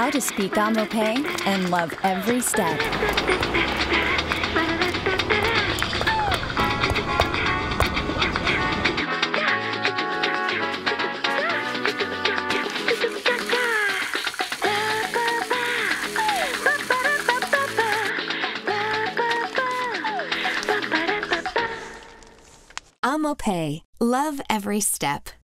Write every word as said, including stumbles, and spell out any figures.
How to speak Amope and love every step. Amope, love every step.